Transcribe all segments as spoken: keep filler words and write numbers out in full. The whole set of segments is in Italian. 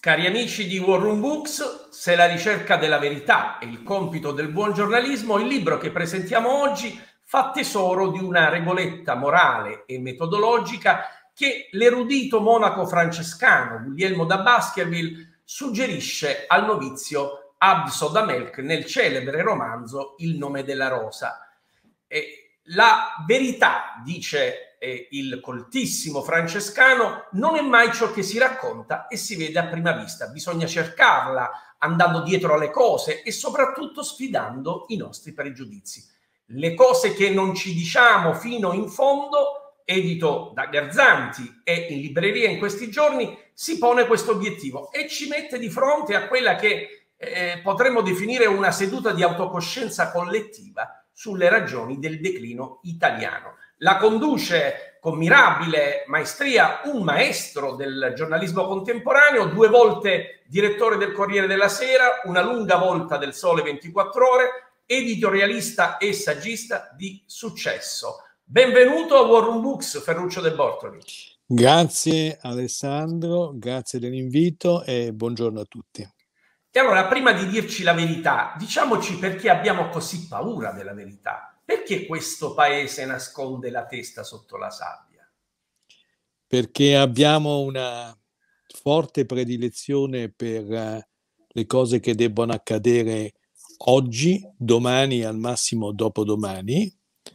Cari amici di War Room Books, se la ricerca della verità è il compito del buon giornalismo, il libro che presentiamo oggi fa tesoro di una regoletta morale e metodologica che l'erudito monaco francescano Guglielmo da Baskerville suggerisce al novizio Abso da Melk nel celebre romanzo Il nome della rosa. E la verità, dice eh, il coltissimo francescano, non è mai ciò che si racconta e si vede a prima vista. Bisogna cercarla andando dietro alle cose e soprattutto sfidando i nostri pregiudizi. Le cose che non ci diciamo fino in fondo, edito da Garzanti e in libreria in questi giorni, si pone questo obiettivo e ci mette di fronte a quella che eh, potremmo definire una seduta di autocoscienza collettiva sulle ragioni del declino italiano. La conduce con mirabile maestria un maestro del giornalismo contemporaneo, due volte direttore del Corriere della Sera, una lunga volta del Sole ventiquattro Ore, editorialista e saggista di successo. Benvenuto a War Room Books, Ferruccio De Bortoli. Grazie Alessandro, grazie dell'invito e buongiorno a tutti. E allora, prima di dirci la verità, diciamoci perché abbiamo così paura della verità. Perché questo paese nasconde la testa sotto la sabbia? Perché abbiamo una forte predilezione per uh, le cose che debbono accadere oggi, domani, al massimo dopodomani,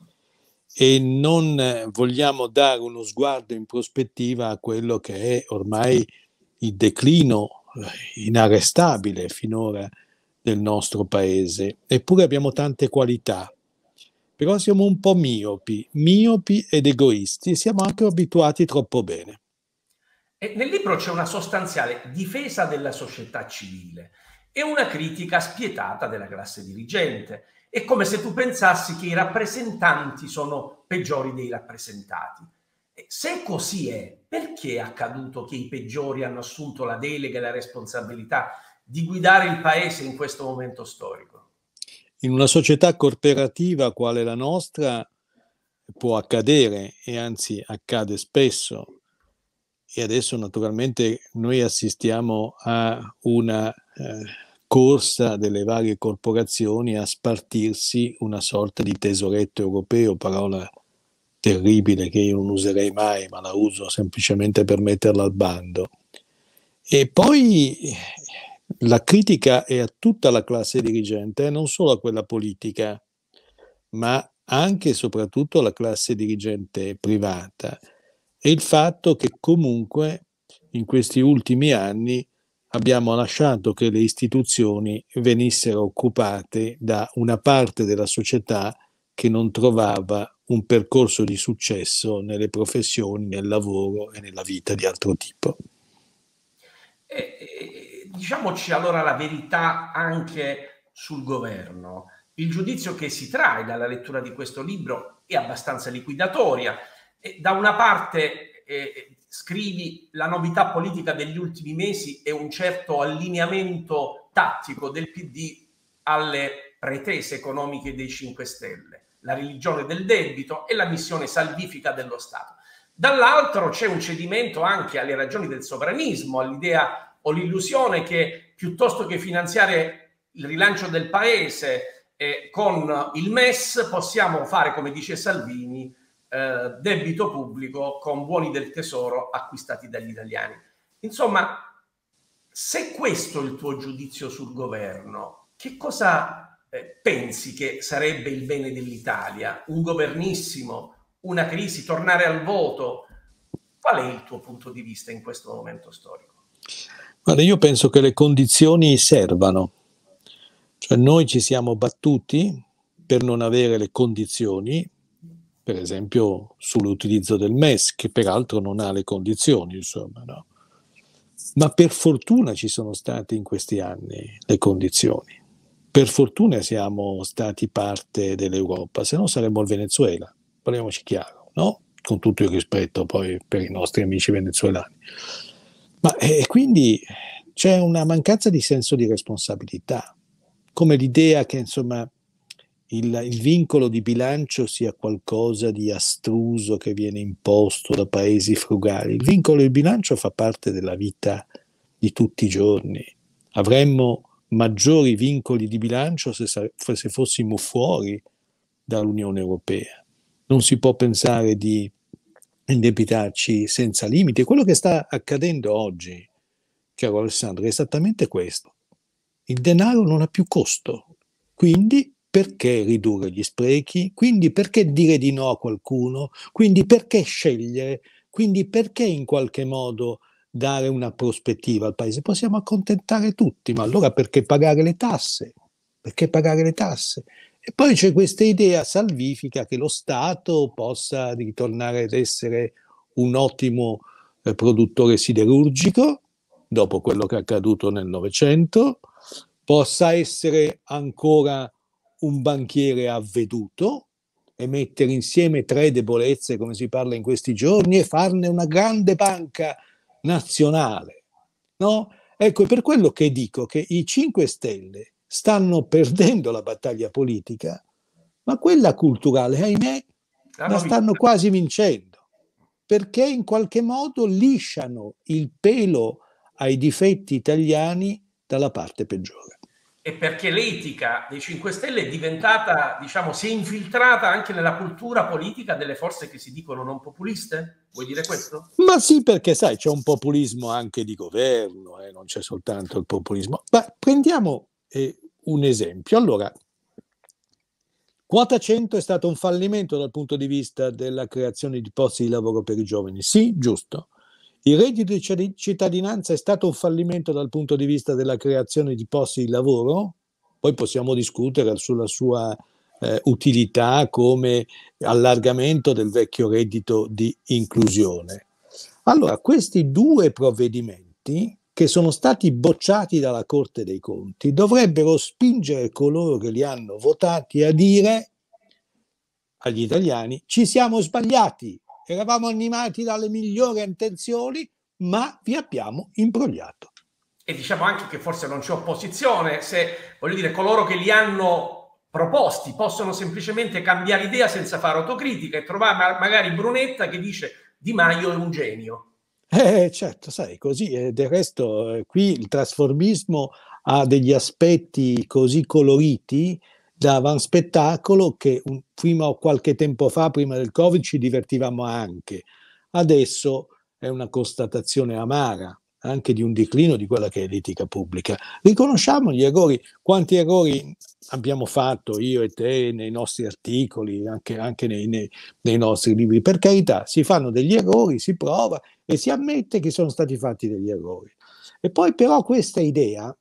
e non vogliamo dare uno sguardo in prospettiva a quello che è ormai il declino inarrestabile finora del nostro paese. Eppure abbiamo tante qualità, però siamo un po' miopi, miopi ed egoisti, e siamo anche abituati troppo bene. E nel libro c'è una sostanziale difesa della società civile e una critica spietata della classe dirigente. È come se tu pensassi che i rappresentanti sono peggiori dei rappresentati. Se così è, perché è accaduto che i peggiori hanno assunto la delega e la responsabilità di guidare il paese in questo momento storico? In una società corporativa quale la nostra può accadere, e anzi accade spesso, e adesso naturalmente noi assistiamo a una eh, corsa delle varie corporazioni a spartirsi una sorta di tesoretto europeo, parola terribile che io non userei mai, ma la uso semplicemente per metterla al bando. E poi la critica è a tutta la classe dirigente, non solo a quella politica, ma anche e soprattutto alla classe dirigente privata. E il fatto che comunque in questi ultimi anni abbiamo lasciato che le istituzioni venissero occupate da una parte della società che non trovava un percorso di successo nelle professioni, nel lavoro e nella vita di altro tipo. E, e, diciamoci allora la verità anche sul governo. Il giudizio che si trae dalla lettura di questo libro è abbastanza liquidatoria. E da una parte eh, scrivi la novità politica degli ultimi mesi e un certo allineamento tattico del P D alle pretese economiche dei cinque Stelle, la religione del debito e la missione salvifica dello Stato. Dall'altro c'è un cedimento anche alle ragioni del sovranismo, all'idea o l'illusione che piuttosto che finanziare il rilancio del paese eh, con il M E S possiamo fare, come dice Salvini, eh, debito pubblico con buoni del tesoro acquistati dagli italiani. Insomma, se questo è il tuo giudizio sul governo, che cosa eh, pensi che sarebbe il bene dell'Italia? Un governissimo? Una crisi? Tornare al voto? Qual è il tuo punto di vista in questo momento storico? Guarda, io penso che le condizioni servano. Cioè noi ci siamo battuti per non avere le condizioni, per esempio sull'utilizzo del M E S, che peraltro non ha le condizioni, insomma, no? Ma per fortuna ci sono state in questi anni le condizioni. Per fortuna siamo stati parte dell'Europa, se no saremmo il Venezuela, parliamoci chiaro, no? Con tutto il rispetto poi per i nostri amici venezuelani. Ma eh, quindi c'è una mancanza di senso di responsabilità, come l'idea che insomma il, il vincolo di bilancio sia qualcosa di astruso che viene imposto da paesi frugali. Il vincolo di bilancio fa parte della vita di di tutti i giorni. Avremmo maggiori vincoli di bilancio se, se fossimo fuori dall'Unione Europea. Non si può pensare di indebitarci senza limiti. Quello che sta accadendo oggi, caro Alessandro, è esattamente questo. Il denaro non ha più costo, quindi perché ridurre gli sprechi? Quindi perché dire di no a qualcuno? Quindi perché scegliere? Quindi perché in qualche modo dare una prospettiva al paese? Possiamo accontentare tutti, ma allora perché pagare le tasse? Perché pagare le tasse? E poi c'è questa idea salvifica che lo Stato possa ritornare ad essere un ottimo eh, produttore siderurgico, dopo quello che è accaduto nel Novecento, possa essere ancora un banchiere avveduto e mettere insieme tre debolezze, come si parla in questi giorni, e farne una grande banca nazionale, no? Ecco, è per quello che dico che i cinque Stelle stanno perdendo la battaglia politica, ma quella culturale, ahimè, la stanno quasi vincendo, perché in qualche modo lisciano il pelo ai difetti italiani dalla parte peggiore. E perché l'etica dei cinque Stelle è diventata, diciamo, si è infiltrata anche nella cultura politica delle forze che si dicono non populiste? Vuoi dire questo? Ma sì, perché sai, c'è un populismo anche di governo, eh, non c'è soltanto il populismo. Ma prendiamo eh, un esempio. Allora, quota cento è stato un fallimento dal punto di vista della creazione di posti di lavoro per i giovani. Sì, giusto. Il reddito di cittadinanza è stato un fallimento dal punto di vista della creazione di posti di lavoro? Poi possiamo discutere sulla sua eh, utilità come allargamento del vecchio reddito di inclusione. Allora, questi due provvedimenti che sono stati bocciati dalla Corte dei Conti dovrebbero spingere coloro che li hanno votati a dire agli italiani: ci siamo sbagliati, eravamo animati dalle migliori intenzioni, ma vi abbiamo imbrogliato. E diciamo anche che forse non c'è opposizione, se, voglio dire, coloro che li hanno proposti possono semplicemente cambiare idea senza fare autocritica e trovare magari Brunetta che dice Di Maio è un genio. Eh, certo, sai, così, e del resto eh, qui il trasformismo ha degli aspetti così coloriti da avanspettacolo che un, prima o qualche tempo fa, prima del Covid, ci divertivamo anche. Adesso è una constatazione amara anche di un declino di quella che è l'etica pubblica. Riconosciamo gli errori, quanti errori abbiamo fatto io e te nei nostri articoli, anche, anche nei, nei, nei nostri libri. Per carità, si fanno degli errori, si prova e si ammette che sono stati fatti degli errori. E poi però questa idea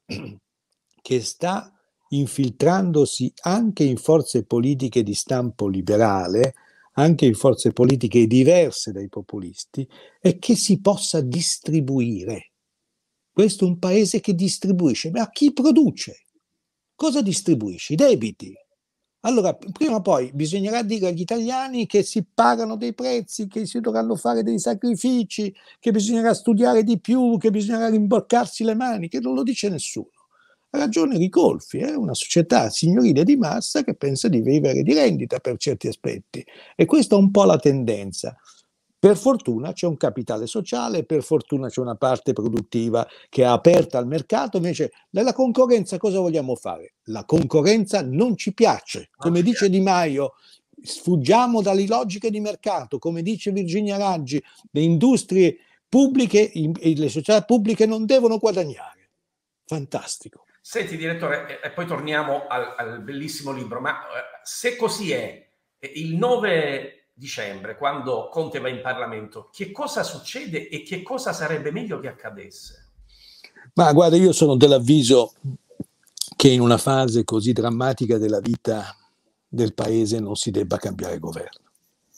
che sta infiltrandosi anche in forze politiche di stampo liberale, anche in forze politiche diverse dai populisti, è che si possa distribuire. Questo è un paese che distribuisce, ma a chi produce? Cosa distribuisce? I debiti. Allora, prima o poi bisognerà dire agli italiani che si pagano dei prezzi, che si dovranno fare dei sacrifici, che bisognerà studiare di più, che bisognerà rimboccarsi le mani, che non lo dice nessuno. Ha ragione Ricolfi, è una società signorile di massa che pensa di vivere di rendita per certi aspetti. E questa è un po' la tendenza. Per fortuna c'è un capitale sociale, per fortuna c'è una parte produttiva che è aperta al mercato, invece nella concorrenza cosa vogliamo fare? La concorrenza non ci piace, come dice Di Maio, sfuggiamo dalle logiche di mercato, come dice Virginia Raggi, le industrie pubbliche e le società pubbliche non devono guadagnare. Fantastico. Senti direttore, e poi torniamo al, al bellissimo libro, ma se così è, il nove dicembre, quando Conte va in Parlamento, che cosa succede e che cosa sarebbe meglio che accadesse? Ma guarda, io sono dell'avviso che in una fase così drammatica della vita del paese non si debba cambiare governo.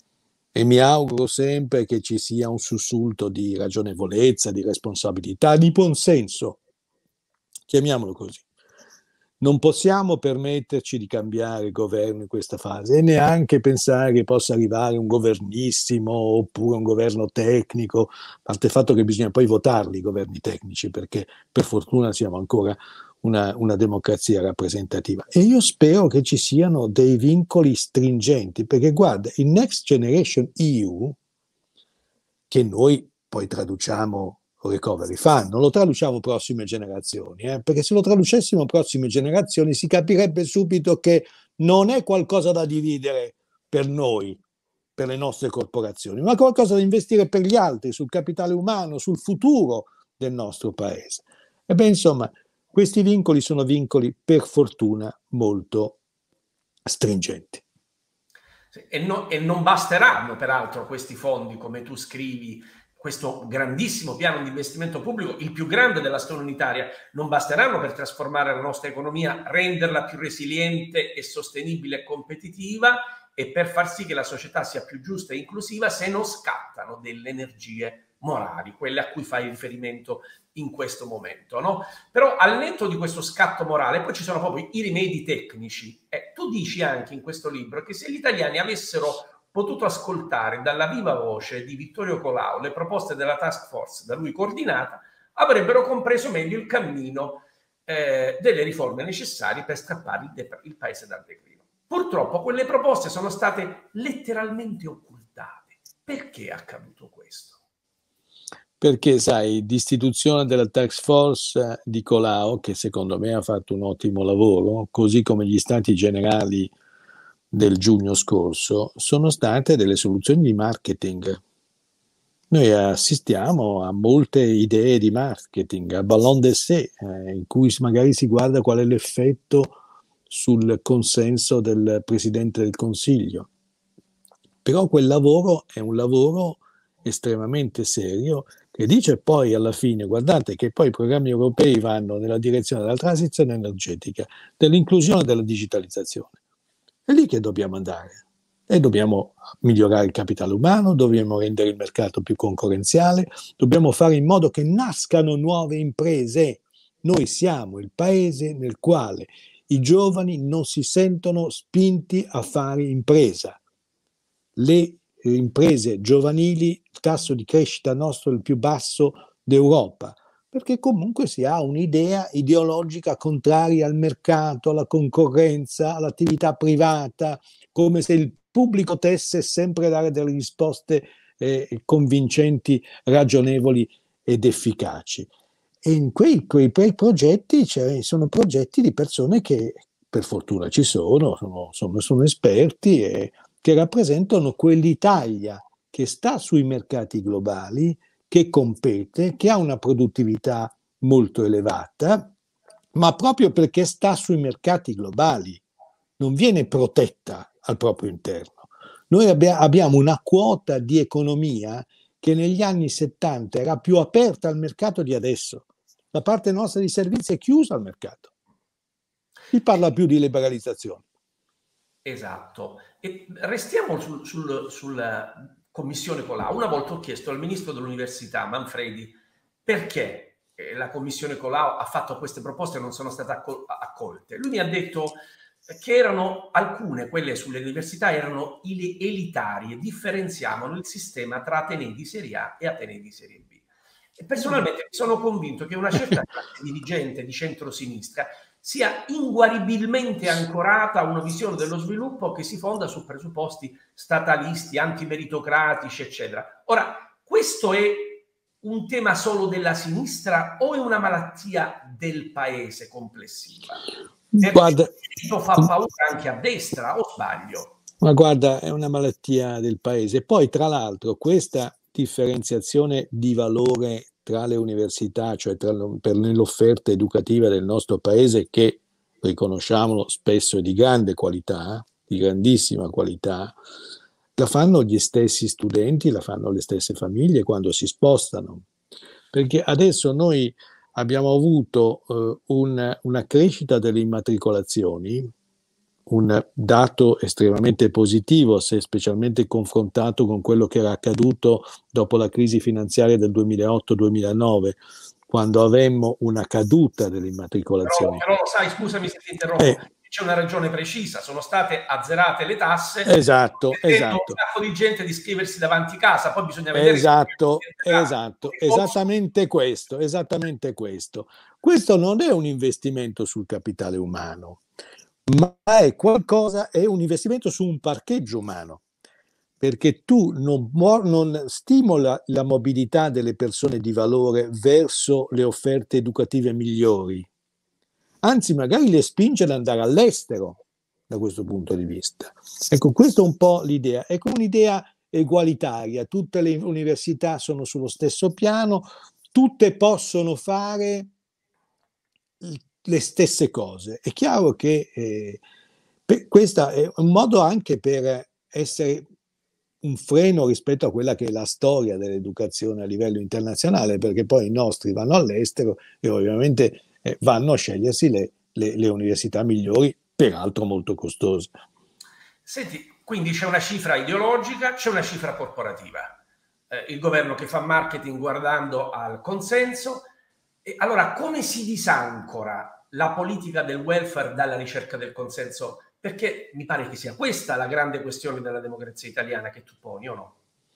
E mi auguro sempre che ci sia un sussulto di ragionevolezza, di responsabilità, di buonsenso, chiamiamolo così. Non possiamo permetterci di cambiare governo in questa fase e neanche pensare che possa arrivare un governissimo oppure un governo tecnico, a parte il fatto che bisogna poi votarli i governi tecnici, perché per fortuna siamo ancora una, una democrazia rappresentativa. E io spero che ci siano dei vincoli stringenti, perché guarda, il Next Generation E U, che noi poi traduciamo recovery fund, non lo traduciamo prossime generazioni, eh? Perché se lo traducessimo prossime generazioni si capirebbe subito che non è qualcosa da dividere per noi, per le nostre corporazioni, ma qualcosa da investire per gli altri, sul capitale umano, sul futuro del nostro paese. E beh, insomma, questi vincoli sono vincoli per fortuna molto stringenti. E, no, e non basteranno peraltro questi fondi, come tu scrivi, questo grandissimo piano di investimento pubblico, il più grande della storia unitaria, non basteranno per trasformare la nostra economia, renderla più resiliente e sostenibile e competitiva, e per far sì che la società sia più giusta e inclusiva, se non scattano delle energie morali, quelle a cui fai riferimento in questo momento, no? Però al netto di questo scatto morale, poi ci sono proprio i rimedi tecnici. Eh, tu dici anche in questo libro che se gli italiani avessero potuto ascoltare dalla viva voce di Vittorio Colao le proposte della task force da lui coordinata, avrebbero compreso meglio il cammino eh, delle riforme necessarie per strappare il, de- il paese dal declino. Purtroppo quelle proposte sono state letteralmente occultate. Perché è accaduto questo? Perché, sai, l'istituzione della task force di Colao, che secondo me ha fatto un ottimo lavoro, così come gli stati generali del giugno scorso, sono state delle soluzioni di marketing. Noi assistiamo a molte idee di marketing, a ballon d'essai, eh, in cui magari si guarda qual è l'effetto sul consenso del Presidente del Consiglio. Però quel lavoro è un lavoro estremamente serio, che dice poi alla fine, guardate che poi i programmi europei vanno nella direzione della transizione energetica, dell'inclusione e della digitalizzazione. È lì che dobbiamo andare. E dobbiamo migliorare il capitale umano, dobbiamo rendere il mercato più concorrenziale, dobbiamo fare in modo che nascano nuove imprese. Noi siamo il paese nel quale i giovani non si sentono spinti a fare impresa. Le imprese giovanili, il tasso di crescita nostro è il più basso d'Europa, perché comunque si ha un'idea ideologica contraria al mercato, alla concorrenza, all'attività privata, come se il pubblico potesse sempre dare delle risposte eh, convincenti, ragionevoli ed efficaci. E in quei, quei, quei progetti cioè, sono progetti di persone che per fortuna ci sono, sono, sono, sono esperti e che rappresentano quell'Italia che sta sui mercati globali, che compete, che ha una produttività molto elevata, ma proprio perché sta sui mercati globali, non viene protetta al proprio interno. Noi abbia, abbiamo una quota di economia che negli anni settanta era più aperta al mercato di adesso. La parte nostra di servizi è chiusa al mercato. Chi parla più di liberalizzazione? Esatto. E restiamo sul, sul, sulla commissione Colao. Una volta ho chiesto al ministro dell'università, Manfredi, perché la commissione Colao ha fatto queste proposte e non sono state accolte. Lui mi ha detto che erano alcune, quelle sulle università, erano elitarie, differenziavano il sistema tra atenei di serie A e atenei di serie B. E personalmente sono convinto che una certa classe dirigente di centrosinistra sia inguaribilmente ancorata a una visione dello sviluppo che si fonda su presupposti statalisti, antimeritocratici, eccetera. Ora, questo è un tema solo della sinistra o è una malattia del paese complessiva? Guarda, questo fa paura anche a destra, o sbaglio? Ma guarda, è una malattia del paese. Poi, tra l'altro, questa differenziazione di valore tra le università, cioè tra, per l'offerta educativa del nostro paese, che riconosciamolo spesso è di grande qualità, di grandissima qualità, la fanno gli stessi studenti, la fanno le stesse famiglie quando si spostano. Perché adesso noi abbiamo avuto eh, un, una crescita delle immatricolazioni, un dato estremamente positivo, se specialmente confrontato con quello che era accaduto dopo la crisi finanziaria del duemilaotto duemilanove, quando avemmo una caduta delle immatricolazioni. Però, però sai, scusami se ti interrompo, eh. c'è una ragione precisa, sono state azzerate le tasse, esatto, esatto. un sacco di gente di iscriversi davanti casa, poi bisogna vedere esatto, esatto, esattamente questo, esattamente questo. Questo non è un investimento sul capitale umano, ma è qualcosa, è un investimento su un parcheggio umano, perché tu non, non stimola la mobilità delle persone di valore verso le offerte educative migliori, anzi magari le spinge ad andare all'estero da questo punto di vista. Ecco, questa è un po' l'idea, è come un'idea egualitaria, tutte le università sono sullo stesso piano, tutte possono fare le stesse cose. È chiaro che eh, questo è un modo anche per essere un freno rispetto a quella che è la storia dell'educazione a livello internazionale, perché poi i nostri vanno all'estero e ovviamente eh, vanno a scegliersi le, le, le università migliori, peraltro molto costose. Senti, quindi c'è una cifra ideologica, c'è una cifra corporativa. Eh, il governo che fa marketing guardando al consenso. E allora, come si disancora la politica del welfare dalla ricerca del consenso? Perché mi pare che sia questa la grande questione della democrazia italiana che tu poni, o no?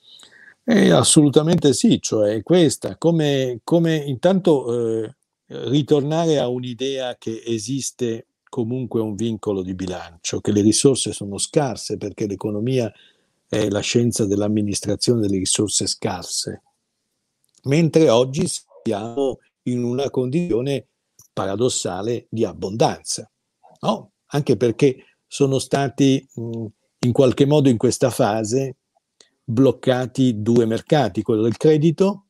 Eh, assolutamente sì, cioè questa, come, come intanto eh, ritornare a un'idea che esiste comunque un vincolo di bilancio, che le risorse sono scarse perché l'economia è la scienza dell'amministrazione delle risorse scarse, mentre oggi siamo in una condizione paradossale di abbondanza, no? Anche perché sono stati mh, in qualche modo in questa fase bloccati due mercati, quello del credito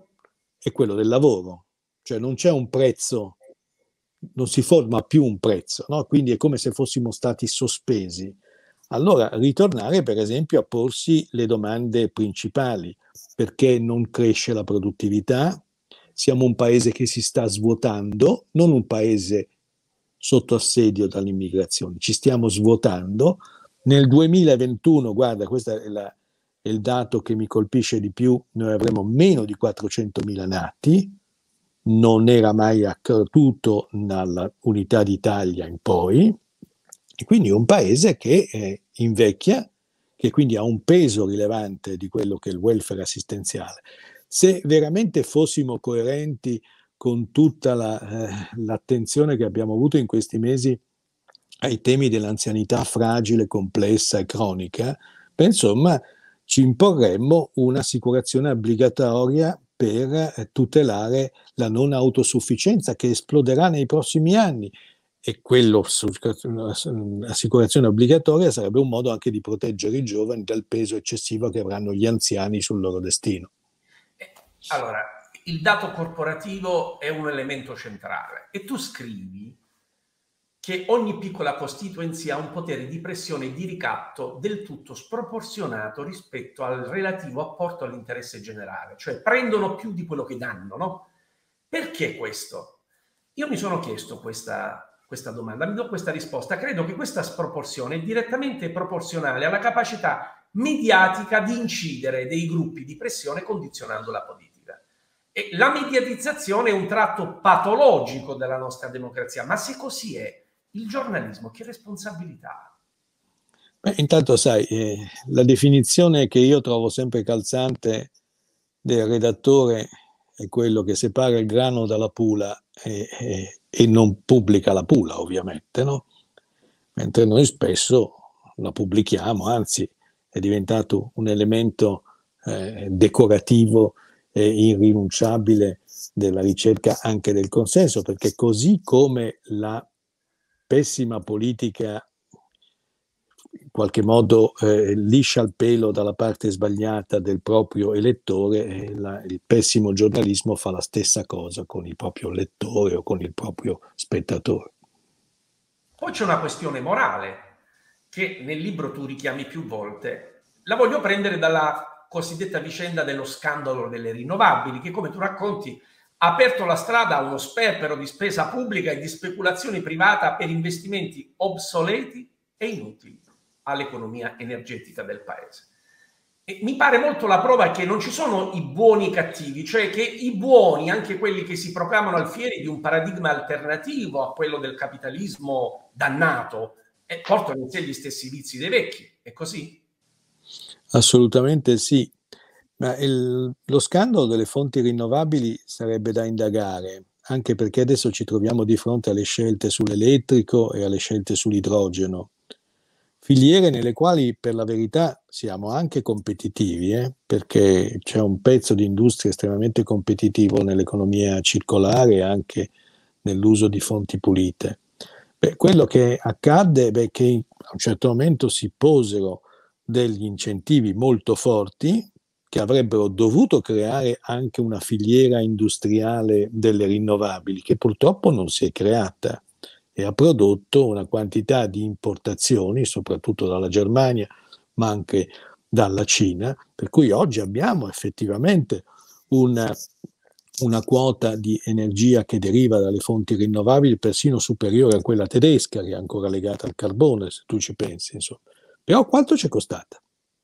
e quello del lavoro, cioè non c'è un prezzo, non si forma più un prezzo, no? Quindi è come se fossimo stati sospesi. Allora ritornare per esempio a porsi le domande principali: perché non cresce la produttività? Siamo un paese che si sta svuotando, non un paese sotto assedio dall'immigrazione, ci stiamo svuotando. Nel duemilaventuno, guarda, questo è, la, è il dato che mi colpisce di più, noi avremo meno di quattrocentomila nati, non era mai accaduto dall'unità d'Italia in poi, e quindi è un paese che eh, invecchia, che quindi ha un peso rilevante di quello che è il welfare assistenziale. Se veramente fossimo coerenti con tutta la, eh, l'attenzione che abbiamo avuto in questi mesi ai temi dell'anzianità fragile, complessa e cronica, beh, insomma, ci imporremmo un'assicurazione obbligatoria per eh, tutelare la non autosufficienza che esploderà nei prossimi anni. E quello, l'assicurazione obbligatoria sarebbe un modo anche di proteggere i giovani dal peso eccessivo che avranno gli anziani sul loro destino. Allora, il dato corporativo è un elemento centrale e tu scrivi che ogni piccola constituency ha un potere di pressione e di ricatto del tutto sproporzionato rispetto al relativo apporto all'interesse generale, cioè prendono più di quello che danno, no? Perché questo? Io mi sono chiesto questa, questa domanda, mi do questa risposta. Credo che questa sproporzione è direttamente proporzionale alla capacità mediatica di incidere dei gruppi di pressione condizionando la politica. E la mediatizzazione è un tratto patologico della nostra democrazia, ma se così è, il giornalismo che responsabilità ha? Beh, intanto sai, eh, la definizione che io trovo sempre calzante del redattore è quello che separa il grano dalla pula e, e, e non pubblica la pula, ovviamente, no? Mentre noi spesso la pubblichiamo, anzi è diventato un elemento eh, decorativo e irrinunciabile della ricerca anche del consenso, perché così come la pessima politica in qualche modo eh, liscia il pelo dalla parte sbagliata del proprio elettore, e la, il pessimo giornalismo fa la stessa cosa con il proprio lettore o con il proprio spettatore. Poi c'è una questione morale che nel libro tu richiami più volte. La voglio prendere dalla cosiddetta vicenda dello scandalo delle rinnovabili, che come tu racconti ha aperto la strada a uno sperpero di spesa pubblica e di speculazione privata per investimenti obsoleti e inutili all'economia energetica del paese. E mi pare molto la prova che non ci sono i buoni e i cattivi, cioè che i buoni, anche quelli che si proclamano alfieri di un paradigma alternativo a quello del capitalismo dannato, eh, portano in sé gli stessi vizi dei vecchi. È così? Assolutamente sì. Ma il, lo scandalo delle fonti rinnovabili sarebbe da indagare, anche perché adesso ci troviamo di fronte alle scelte sull'elettrico e alle scelte sull'idrogeno. filiere nelle quali per la verità siamo anche competitivi, eh? Perché c'è un pezzo di industria estremamente competitivo nell'economia circolare e anche nell'uso di fonti pulite. Beh, quello che accadde è che a un certo momento si posero degli incentivi molto forti che avrebbero dovuto creare anche una filiera industriale delle rinnovabili, che purtroppo non si è creata e ha prodotto una quantità di importazioni, soprattutto dalla Germania, ma anche dalla Cina, per cui oggi abbiamo effettivamente una, una quota di energia che deriva dalle fonti rinnovabili persino superiore a quella tedesca, che è ancora legata al carbone, se tu ci pensi, insomma. Però quanto ci è costata?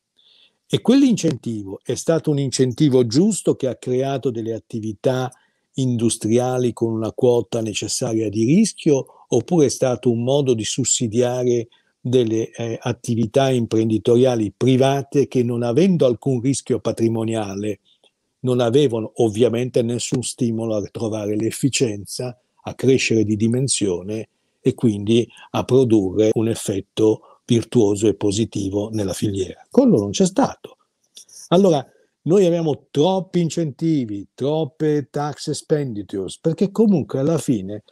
E quell'incentivo è stato un incentivo giusto che ha creato delle attività industriali con una quota necessaria di rischio, oppure è stato un modo di sussidiare delle eh, attività imprenditoriali private che, non avendo alcun rischio patrimoniale, non avevano ovviamente nessun stimolo a trovare l'efficienza, a crescere di dimensione e quindi a produrre un effetto virtuoso e positivo nella filiera. Quello non c'è stato. Allora, noi abbiamo troppi incentivi, troppe tax expenditures, perché comunque alla fine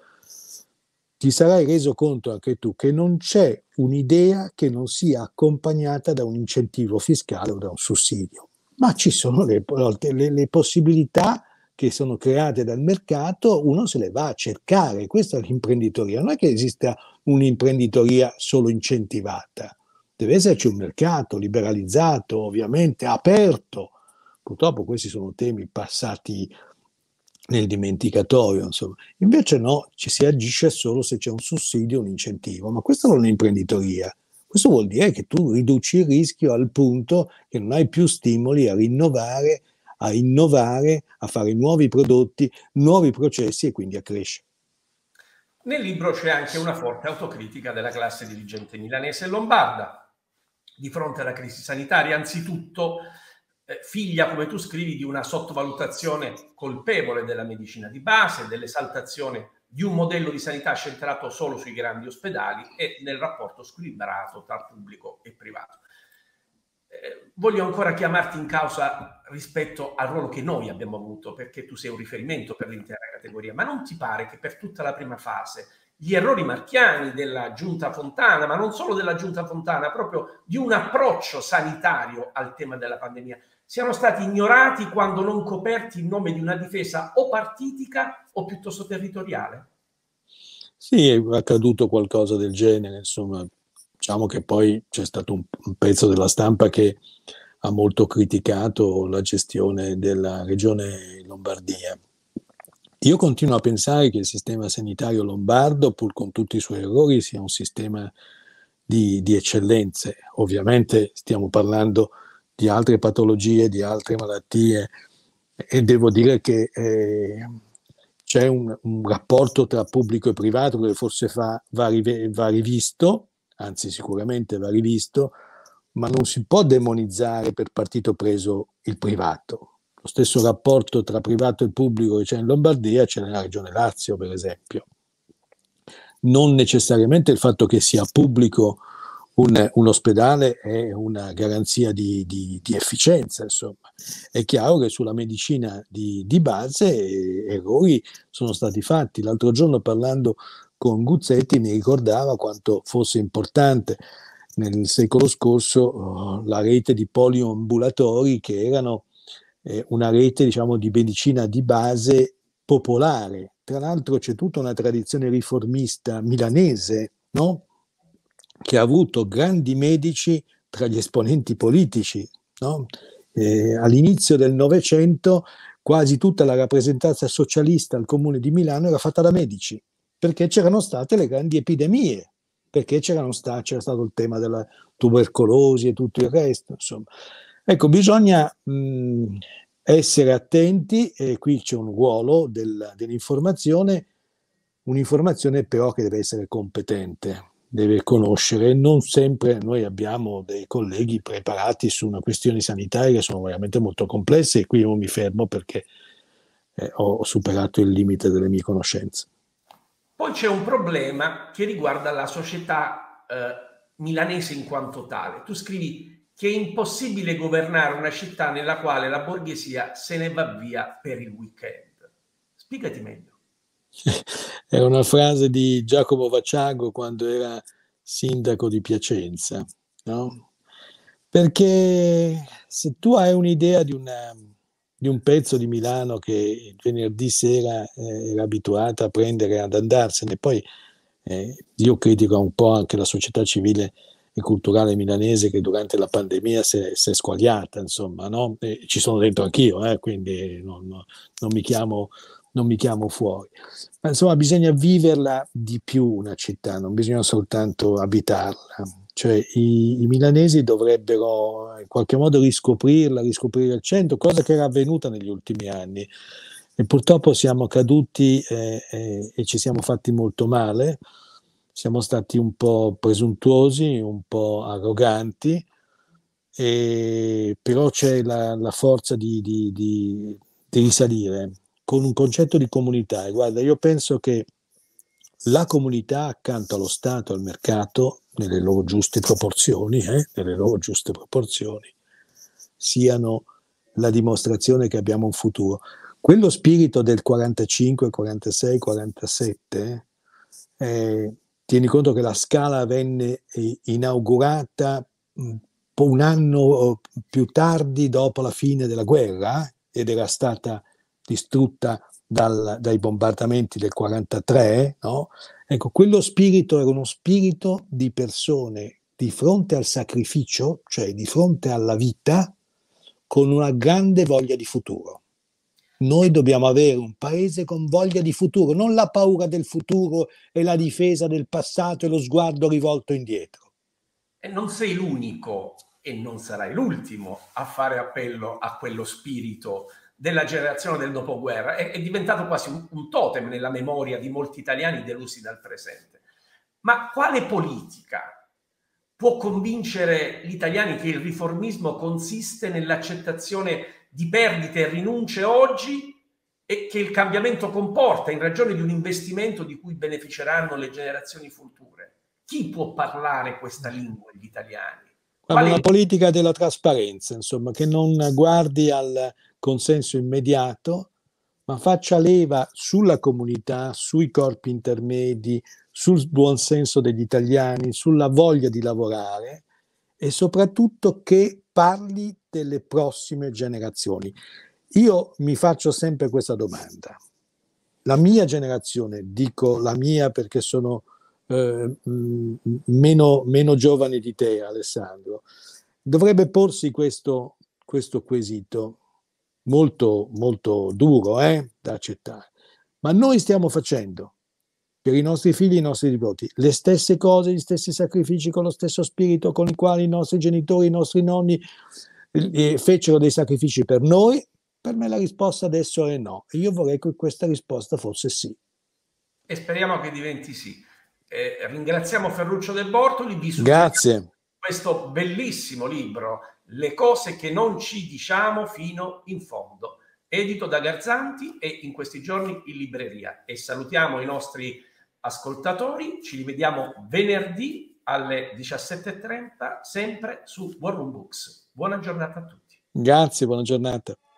ti sarai reso conto anche tu che non c'è un'idea che non sia accompagnata da un incentivo fiscale o da un sussidio, ma ci sono le, le, le possibilità che sono create dal mercato, uno se le va a cercare. Questa è l'imprenditoria, non è che esista un'imprenditoria solo incentivata, deve esserci un mercato liberalizzato, ovviamente aperto. Purtroppo questi sono temi passati nel dimenticatoio, insomma. Invece no, ci si agisce solo se c'è un sussidio, un incentivo, ma questa non è imprenditoria. Questo vuol dire che tu riduci il rischio al punto che non hai più stimoli a rinnovare, a innovare, a fare nuovi prodotti, nuovi processi e quindi a crescere. Nel libro c'è anche una forte autocritica della classe dirigente milanese e lombarda di fronte alla crisi sanitaria, anzitutto eh, figlia, come tu scrivi, di una sottovalutazione colpevole della medicina di base, dell'esaltazione di un modello di sanità centrato solo sui grandi ospedali e nel rapporto squilibrato tra pubblico e privato. Eh, voglio ancora chiamarti in causa rispetto al ruolo che noi abbiamo avuto, perché tu sei un riferimento per l'intera categoria, ma non ti pare che per tutta la prima fase gli errori marchiani della Giunta Fontana, ma non solo della Giunta Fontana, proprio di un approccio sanitario al tema della pandemia, siano stati ignorati quando non coperti in nome di una difesa o partitica o piuttosto territoriale? Sì, è accaduto qualcosa del genere, insomma. Diciamo che poi c'è stato un, un pezzo della stampa che ha molto criticato la gestione della regione Lombardia. Io continuo a pensare che il sistema sanitario lombardo, pur con tutti i suoi errori, sia un sistema di, di eccellenze. Ovviamente stiamo parlando di altre patologie, di altre malattie, e devo dire che eh, c'è un, un rapporto tra pubblico e privato che forse fa, va, rive, va rivisto, anzi sicuramente va rivisto, ma non si può demonizzare per partito preso il privato. Lo stesso rapporto tra privato e pubblico che c'è in Lombardia c'è nella regione Lazio, per esempio. Non necessariamente il fatto che sia pubblico un, un ospedale è una garanzia di, di, di efficienza, insomma. È chiaro che sulla medicina di, di base errori sono stati fatti. L'altro giorno, parlando con Guzzetti, mi ricordava quanto fosse importante nel secolo scorso oh, la rete di poliambulatori, che erano eh, una rete, diciamo, di medicina di base popolare. Tra l'altro c'è tutta una tradizione riformista milanese, no? Che ha avuto grandi medici tra gli esponenti politici, no? Eh, all'inizio del Novecento quasi tutta la rappresentanza socialista al Comune di Milano era fatta da medici, perché c'erano state le grandi epidemie, perché c'erano sta, c'era stato il tema della tubercolosi e tutto il resto, insomma. Ecco, bisogna mh, essere attenti, e qui c'è un ruolo del, dell'informazione, un'informazione però che deve essere competente, deve conoscere. Non sempre noi abbiamo dei colleghi preparati su una questioni sanitarie che sono veramente molto complesse, e qui io mi fermo perché eh, ho superato il limite delle mie conoscenze. Poi c'è un problema che riguarda la società eh, milanese in quanto tale. Tu scrivi che è impossibile governare una città nella quale la borghesia se ne va via per il weekend. Spiegati meglio. È una frase di Giacomo Vacciago quando era sindaco di Piacenza, no? Perché se tu hai un'idea di, una, di un pezzo di Milano che il venerdì sera eh, era abituata a prendere e ad andarsene, poi eh, io critico un po' anche la società civile e culturale milanese che durante la pandemia si è, si è squagliata, insomma, no? E ci sono dentro anch'io, eh, quindi non, non, mi chiamo, non mi chiamo fuori. Ma insomma bisogna viverla di più una città, non bisogna soltanto abitarla. Cioè i, i milanesi dovrebbero in qualche modo riscoprirla, riscoprire il centro, cosa che era avvenuta negli ultimi anni. E purtroppo siamo caduti eh, eh, e ci siamo fatti molto male, siamo stati un po' presuntuosi, un po' arroganti, e, però c'è la, la forza di, di, di, di risalire con un concetto di comunità. E guarda, io penso che la comunità accanto allo Stato, al mercato, nelle loro giuste proporzioni, eh, nelle loro giuste proporzioni, siano la dimostrazione che abbiamo un futuro. Quello spirito del quarantacinque, quarantasei, quarantasette, eh, tieni conto che la Scala venne inaugurata un anno più tardi dopo la fine della guerra ed era stata distrutta dal, dai bombardamenti del quarantatré, no? Ecco, quello spirito era uno spirito di persone di fronte al sacrificio, cioè di fronte alla vita, con una grande voglia di futuro. Noi dobbiamo avere un paese con voglia di futuro, non la paura del futuro e la difesa del passato e lo sguardo rivolto indietro. E non sei l'unico e non sarai l'ultimo a fare appello a quello spirito della generazione del dopoguerra. È, è diventato quasi un, un totem nella memoria di molti italiani delusi dal presente. Ma quale politica può convincere gli italiani che il riformismo consiste nell'accettazione di perdite e rinunce oggi e che il cambiamento comporta in ragione di un investimento di cui beneficeranno le generazioni future? Chi può parlare questa lingua agli italiani? Quale... Una politica della trasparenza, insomma, che non guardi al consenso immediato, ma faccia leva sulla comunità, sui corpi intermedi, sul buon senso degli italiani, sulla voglia di lavorare e soprattutto che parli delle prossime generazioni. Io mi faccio sempre questa domanda. La mia generazione, dico la mia perché sono eh, meno, meno giovane di te, Alessandro, dovrebbe porsi questo, questo quesito molto, molto duro eh, da accettare. Ma noi stiamo facendo per i nostri figli e i nostri nipoti le stesse cose, gli stessi sacrifici, con lo stesso spirito con i quali i nostri genitori, i nostri nonni eh, fecero dei sacrifici per noi? Per me la risposta adesso è no. E io vorrei che questa risposta fosse sì. E speriamo che diventi sì. Eh, ringraziamo Ferruccio De Bortoli. Vi Grazie. Questo bellissimo libro, Le cose che non ci diciamo fino in fondo, edito da Garzanti e in questi giorni in libreria. E salutiamo i nostri ascoltatori. Ci rivediamo venerdì alle diciassette e trenta, sempre su War Room Books. Buona giornata a tutti. Grazie, buona giornata.